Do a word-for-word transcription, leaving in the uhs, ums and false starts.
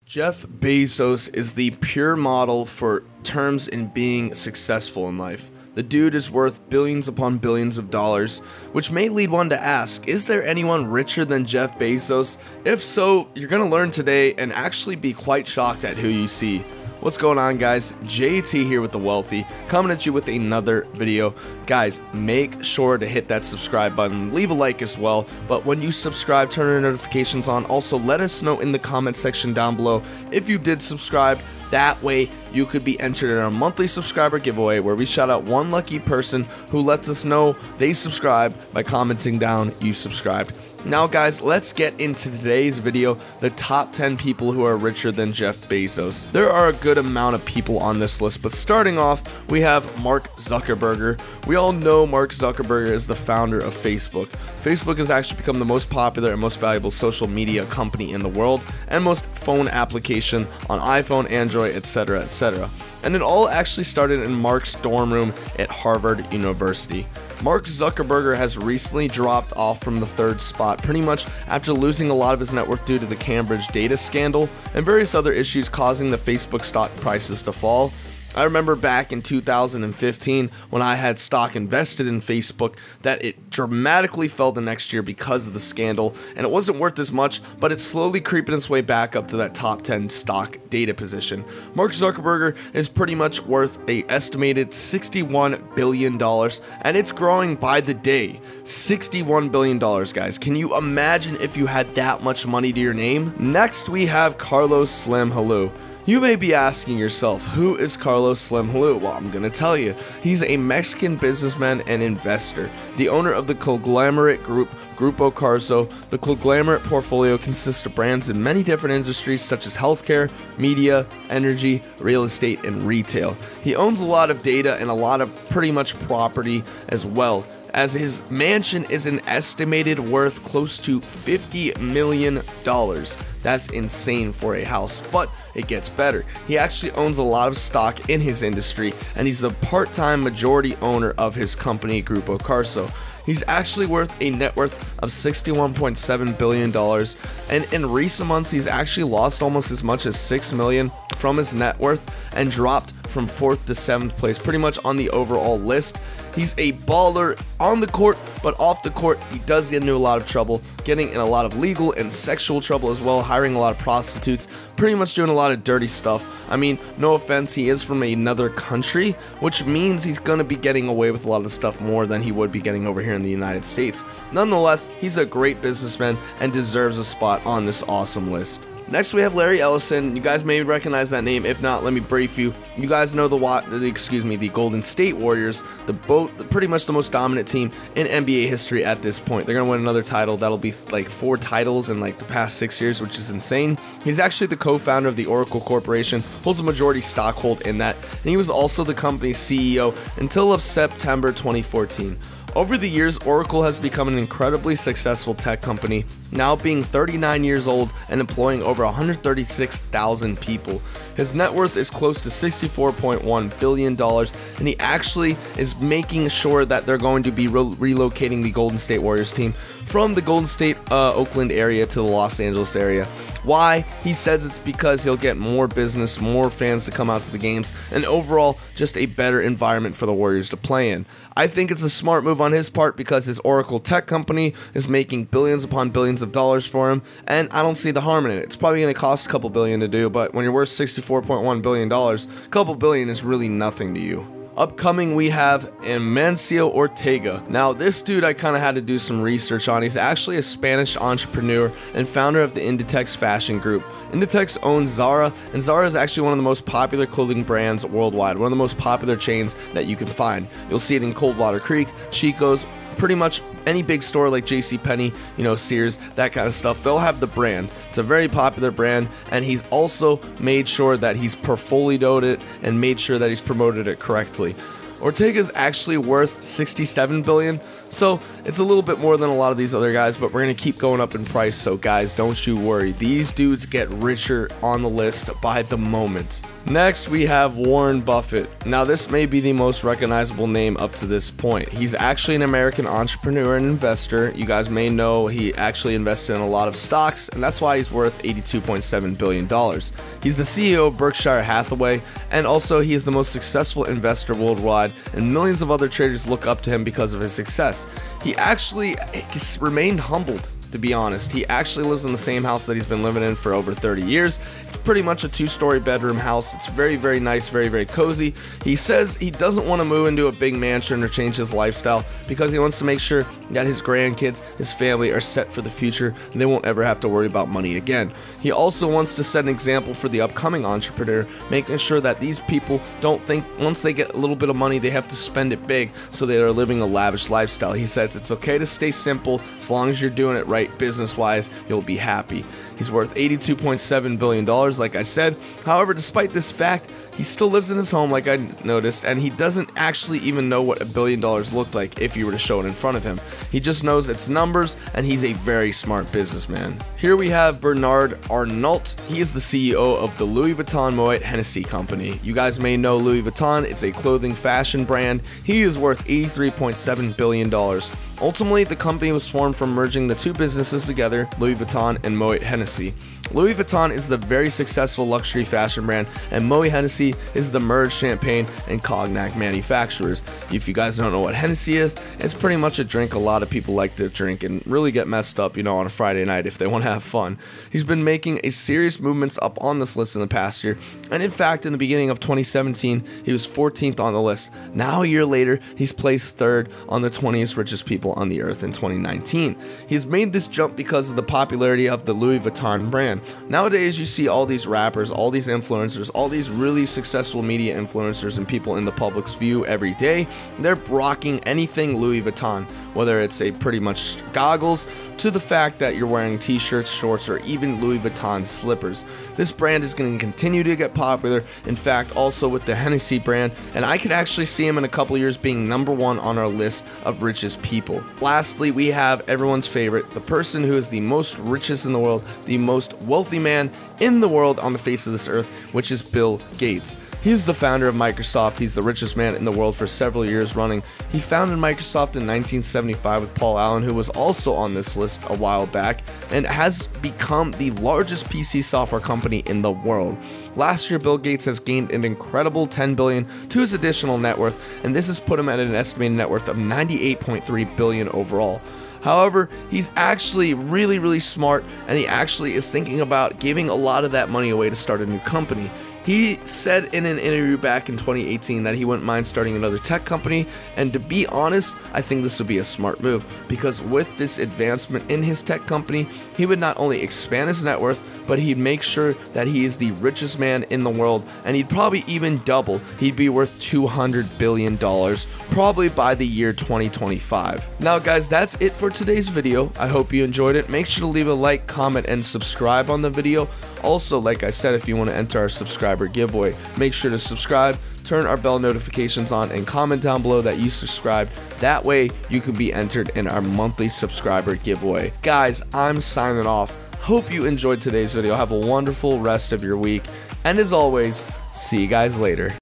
Jeff Bezos is the pure model for terms in being successful in life. The dude is worth billions upon billions of dollars, which may lead one to ask, is there anyone richer than Jeff Bezos? If so, you're going to learn today and actually be quite shocked at who you see. What's going on, guys? J T here with The Wealthy, coming at you with another video. Guys, make sure to hit that subscribe button, leave a like as well, but when you subscribe, turn your notifications on. Also, let us know in the comment section down below if you did subscribe. That way, you could be entered in our monthly subscriber giveaway where we shout out one lucky person who lets us know they subscribe by commenting down you subscribed. Now guys, let's get into today's video, the top ten people who are richer than Jeff Bezos. There are a good amount of people on this list, but starting off, we have Mark Zuckerberg. We all know Mark Zuckerberg is the founder of Facebook. Facebook has actually become the most popular and most valuable social media company in the world, and most phone application on iPhone, Android, etc, et cetera. And it all actually started in Mark's dorm room at Harvard University. Mark Zuckerberg has recently dropped off from the third spot, pretty much after losing a lot of his net worth due to the Cambridge data scandal and various other issues causing the Facebook stock prices to fall. I remember back in two thousand fifteen when I had stock invested in Facebook that it dramatically fell the next year because of the scandal, and it wasn't worth as much, but it's slowly creeping its way back up to that top ten stock data position. Mark Zuckerberg is pretty much worth a estimated sixty-one billion dollars, and it's growing by the day. sixty-one billion dollars, guys. Can you imagine if you had that much money to your name? Next, we have Carlos Slim Helú. You may be asking yourself, who is Carlos Slim Helú? Well, I'm gonna tell you. He's a Mexican businessman and investor, the owner of the conglomerate group Grupo Carso. The conglomerate portfolio consists of brands in many different industries such as healthcare, media, energy, real estate, and retail. He owns a lot of data and a lot of pretty much property as well, as his mansion is an estimated worth close to fifty million dollars. That's insane for a house, but it gets better. He actually owns a lot of stock in his industry, and he's the part-time majority owner of his company, Grupo Carso. He's actually worth a net worth of sixty-one point seven billion dollars, and in recent months, he's actually lost almost as much as six million dollars from his net worth and dropped from fourth to seventh place, pretty much on the overall list. He's a baller on the court, but off the court, he does get into a lot of trouble, getting in a lot of legal and sexual trouble as well, hiring a lot of prostitutes, pretty much doing a lot of dirty stuff. I mean, no offense, he is from another country, which means he's going to be getting away with a lot of stuff more than he would be getting over here in the United States. Nonetheless, he's a great businessman and deserves a spot on this awesome list. Next, we have Larry Ellison. You guys may recognize that name. If not, let me brief you. You guys know the Wat, excuse me, the Golden State Warriors, the boat, pretty much the most dominant team in N B A history at this point. They're gonna win another title. That'll be like four titles in like the past six years, which is insane. He's actually the co-founder of the Oracle Corporation, holds a majority stockhold in that, and he was also the company's C E O until of September twenty fourteen. Over the years, Oracle has become an incredibly successful tech company, now being thirty-nine years old and employing over one hundred thirty-six thousand people. His net worth is close to sixty-four point one billion dollars, and he actually is making sure that they're going to be re relocating the Golden State Warriors team from the Golden State, uh, Oakland area to the Los Angeles area. Why? He says it's because he'll get more business, more fans to come out to the games, and overall, just a better environment for the Warriors to play in. I think it's a smart move on his part because his Oracle tech company is making billions upon billions of dollars for him, and I don't see the harm in it. It's probably going to cost a couple billion to do, but when you're worth sixty-four point one billion dollars, a couple billion is really nothing to you. Upcoming, we have Amancio Ortega. Now, this dude I kind of had to do some research on. He's actually a Spanish entrepreneur and founder of the Inditex fashion group. Inditex owns Zara, and Zara is actually one of the most popular clothing brands worldwide, one of the most popular chains that you can find. You'll see it in Coldwater Creek, Chico's, pretty much any big store like JCPenney, you know, Sears, that kind of stuff. They'll have the brand. It's a very popular brand, and he's also made sure that he's portfolioed it and made sure that he's promoted it correctly. Ortega is actually worth sixty-seven billion dollars, so it's a little bit more than a lot of these other guys, but we're going to keep going up in price, so guys, don't you worry. These dudes get richer on the list by the moment. Next, we have Warren Buffett. Now, this may be the most recognizable name up to this point. He's actually an American entrepreneur and investor. You guys may know he actually invested in a lot of stocks, and that's why he's worth eighty-two point seven billion dollars. He's the C E O of Berkshire Hathaway, and also he is the most successful investor worldwide, and millions of other traders look up to him because of his success. He actually remained humbled, to be honest. He actually lives in the same house that he's been living in for over thirty years. It's pretty much a two-story bedroom house. It's very, very nice, very, very cozy. He says he doesn't want to move into a big mansion or change his lifestyle because he wants to make sure that his grandkids, his family are set for the future and they won't ever have to worry about money again. He also wants to set an example for the upcoming entrepreneur, making sure that these people don't think once they get a little bit of money they have to spend it big, so they are living a lavish lifestyle. He says it's okay to stay simple as long as you're doing it right business-wise, you'll be happy. He's worth eighty-two point seven billion dollars, like I said. However, despite this fact, he still lives in his home, like I noticed, and he doesn't actually even know what a billion dollars looked like if you were to show it in front of him. He just knows it's numbers, and he's a very smart businessman. Here we have Bernard Arnault. He is the C E O of the Louis Vuitton Moet Hennessy Company. You guys may know Louis Vuitton. It's a clothing fashion brand. He is worth eighty-three point seven billion dollars. Ultimately, the company was formed from merging the two businesses together, Louis Vuitton and Moet Hennessy. Louis Vuitton is the very successful luxury fashion brand, and Moet Hennessy is the merged champagne and cognac manufacturers. If you guys don't know what Hennessy is, it's pretty much a drink a lot of people like to drink and really get messed up, you know, on a Friday night if they want to have fun. He's been making a serious movements up on this list in the past year, and in fact, in the beginning of twenty seventeen, he was fourteenth on the list. Now, a year later, he's placed third on the twentieth richest people on the earth in twenty nineteen. He's made this jump because of the popularity of the Louis Vuitton brand. Nowadays, you see all these rappers, all these influencers, all these really successful media influencers and people in the public's view every day. They're rocking anything Louis Vuitton, whether it's a pretty much goggles to the fact that you're wearing t-shirts, shorts, or even Louis Vuitton slippers. This brand is going to continue to get popular, in fact, also with the Hennessy brand, and I could actually see him in a couple years being number one on our list of richest people. Lastly, we have everyone's favorite, the person who is the most richest in the world, the most wealthy man in the world on the face of this earth, which is Bill Gates. He's the founder of Microsoft. He's the richest man in the world for several years running. He founded Microsoft in nineteen seventy-five with Paul Allen, who was also on this list a while back, and has become the largest P C software company in the world. Last year, Bill Gates has gained an incredible ten billion dollars to his additional net worth, and this has put him at an estimated net worth of ninety-eight point three billion dollars overall. However, he's actually really, really smart, and he actually is thinking about giving a lot of that money away to start a new company. He said in an interview back in twenty eighteen that he wouldn't mind starting another tech company, and to be honest, I think this would be a smart move, because with this advancement in his tech company, he would not only expand his net worth, but he'd make sure that he is the richest man in the world, and he'd probably even double. He'd be worth two hundred billion dollars, probably by the year twenty twenty-five. Now guys, that's it for today's video. I hope you enjoyed it. Make sure to leave a like, comment, and subscribe on the video. Also, like I said, if you want to enter our subscriber giveaway, make sure to subscribe, turn our bell notifications on, and comment down below that you subscribed. That way you can be entered in our monthly subscriber giveaway. Guys, I'm signing off. Hope you enjoyed today's video. Have a wonderful rest of your week, and as always, see you guys later.